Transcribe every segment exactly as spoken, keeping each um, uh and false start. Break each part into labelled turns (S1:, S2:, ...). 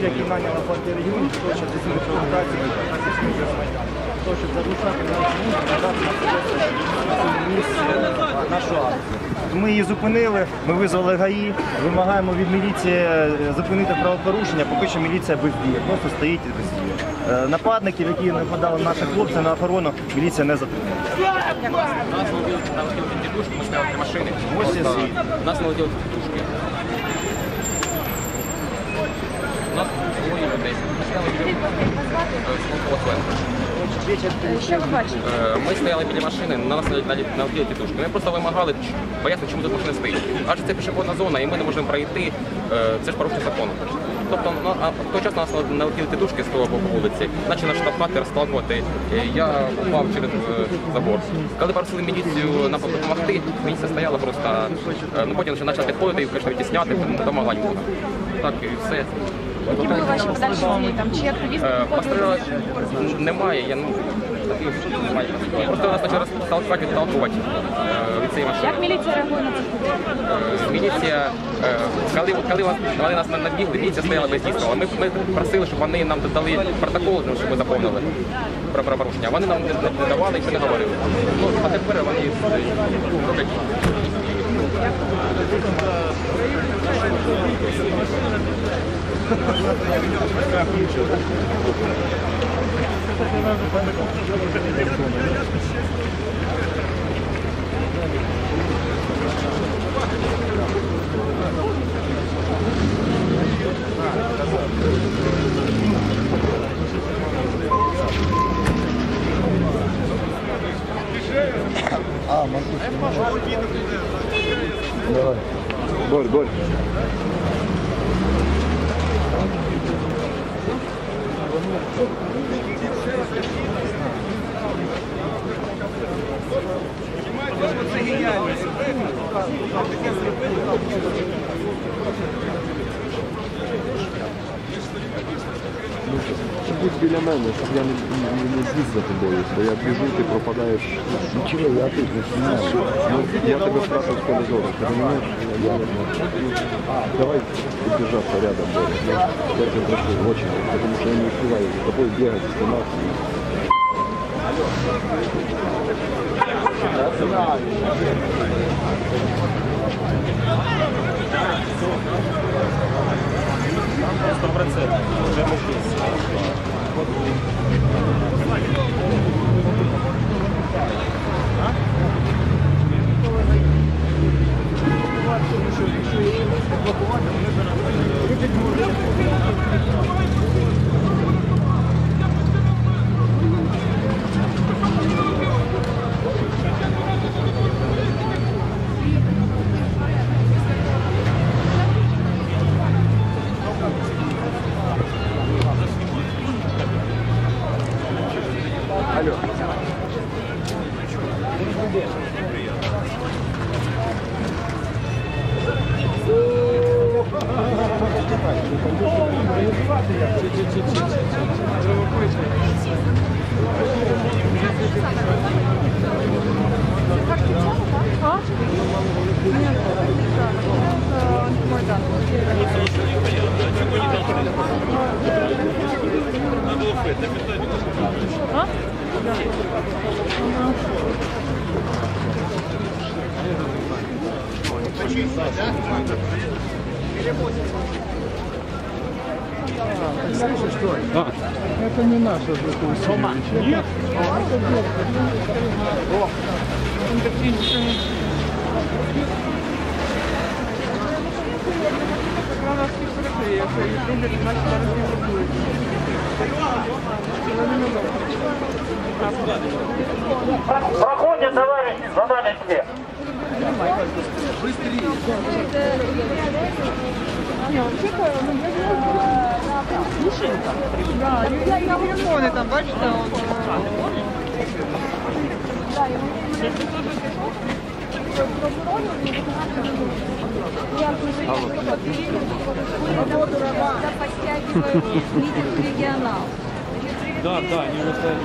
S1: які наняла партія регіонів, для того, щоб здійснити провокацію, того, щоб залишати на місці нашу акцію. Ми її зупинили, ми визвали ГАІ, вимагаємо від міліції зупинити правопорушення, поки що міліція бездіє, просто стоїть і бездіє. Нападників, які нападали на наших хлопців на охорону, міліція не затримує.
S2: Нас налетіли тітушки, ми стояли для машини. Ось і світ. Нас налетіли тітушки. У нас двоє людей. Ми стояли біля
S3: Що ви бачите?
S2: Ми стояли біля машини, на нас налетіли тітушки. Ми просто вимагали, пояснити, чому тут машина стоїть. Адже це пішохідна зона, і ми не можемо пройти. Це ж порушення закону. Тобто, ну, а в той час нас налетіли тітушки з того боку вулиці, почали нас штовхати, розталкувати. Я упав через забор. Коли просили міліцію нам допомогти, міліція стояла просто, ну потім почала підходити і почали відтісняти, допомогла нікого. Так і все.
S3: Які були ваші подальші дії? Там чи активісти
S2: Пострілялась немає, я, ну, немає. Просто нас почали розталкувати, відталкувати від цієї машини.
S3: Як міліція реагує на це?
S2: Міліція, коли, коли вони нас набігли, міліція стояла бездійсно. Ми, ми просили, щоб вони нам додали протокол, щоб ми заповнили про правопорушення. Вони нам не давали і не говорили. Ну, а тепер вони роблять.
S1: А, могу. Давай. Борь, борь. Це геніальність.
S4: Будь біля мене, щоб я не, не, не з'їзд за тобою, бо я біжу, ти пропадаєш.
S1: Нічого, я тут не знаю.
S4: Ну, я тебе втратив з поля зору, ти розумієш? Я не знаю. Давай держаться рядом, бо я, я тебя прошу очень, потому что я не успеваю за тобой бегать, сниматься.
S1: сто процентов. Уже мы здесь. Алло.
S3: А? Нет, Майдан. А? Да.
S1: Слышишь, что?
S4: А, это не наша же Сома.
S1: Нет? О!
S5: Проходит, товарищи, задали себе.
S3: Да, я телефоны там, бачите, он. Регионал.
S6: Да, да, они выставили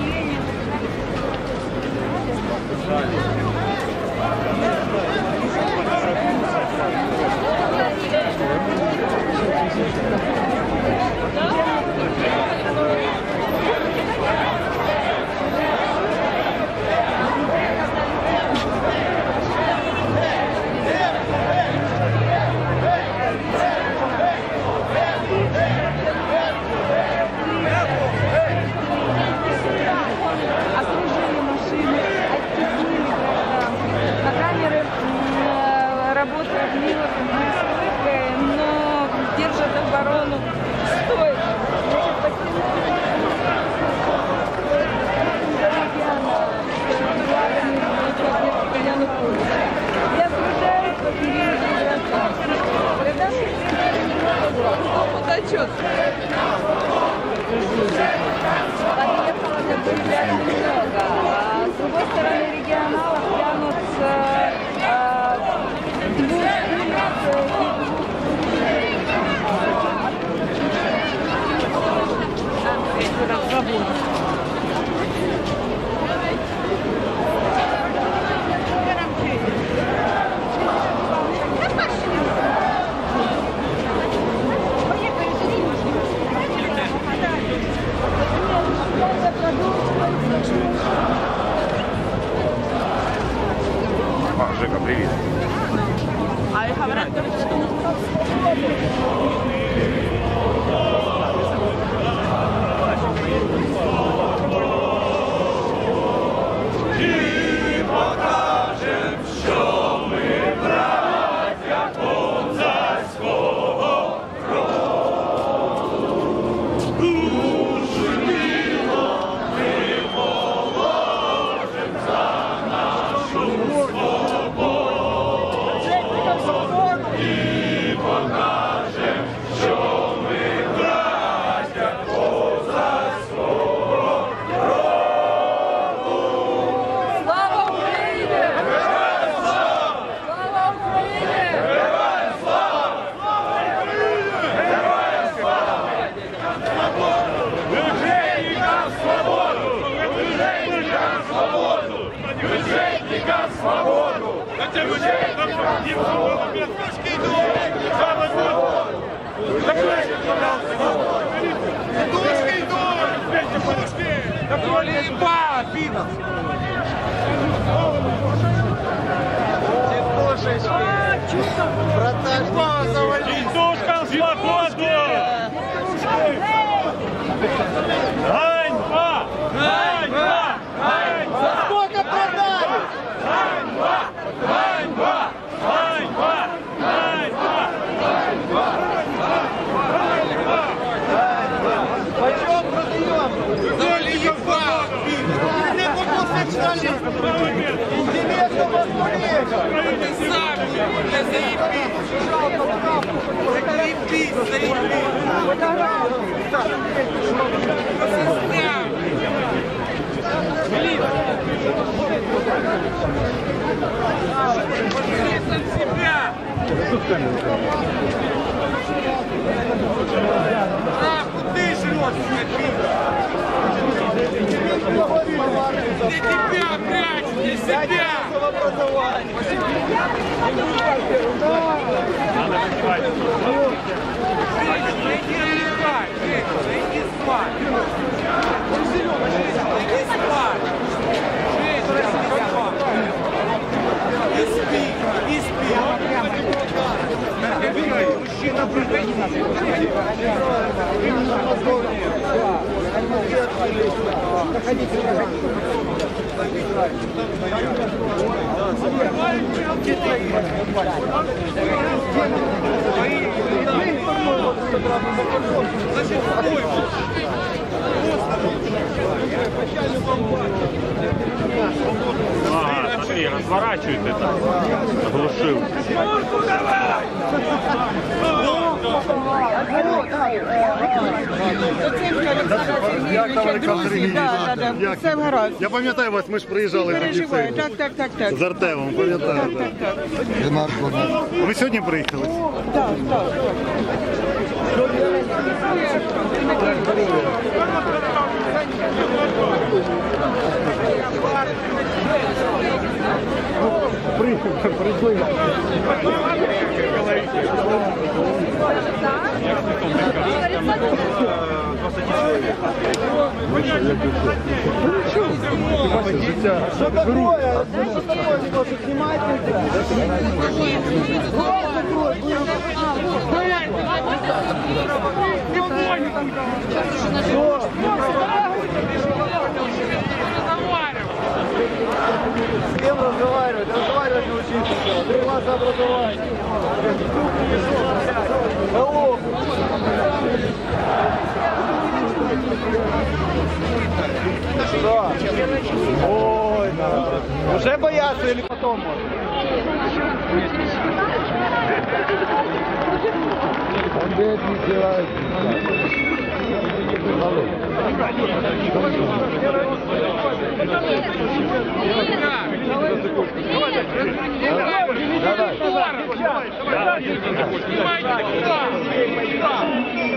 S6: машину.
S3: Окружили машины, оттеснили гражданских. На камеры м, работают мило, с улыбкой, но держат оборону. Стоит. Значит, подтянули. И окружают по периметру гражданских. Гражданских подотчет. Подъехало наблюдать немного, а с другой стороны регионалов тянутся а, двух
S1: А, Жека, привет.
S3: Слава Україні! Слава Україні!
S6: Тітушкам свободу! Ганьба! Ганьба! Ганьба! Сколько продали? Ганьба! Ганьба! Ганьба! Ганьба!
S7: Почем продаем? Заебал! Не гомосексуалист! Интересно вас смотреть! Сами! Да заебись! Заебись! Заебись! Себя! Нахуй ты жрешь, для тебя прячь, для себя! Найди спать, найди спать! Найди спать! Не спи, не спи! Мужчина,
S6: Ага, смотри, разворачивает это. Оглушил.
S8: Як Олександр Євгенович? Все гаразд. Я пам'ятаю вас, ми ж приїжджали тоді
S7: переживаю. Так, так, так, так.
S8: з Артемом, пам'ятаю.
S7: Так, так.
S8: Ви сьогодні приїхали?
S7: Так, так.
S8: Прийшли. Что такое? Что такое? Немножко снимайте. С кем разговаривать? Разговаривать научиться. Три класса образования. Алло. Что? Ой, да. Уже боятся или потом можно?
S4: Опять не делают.
S6: Давай.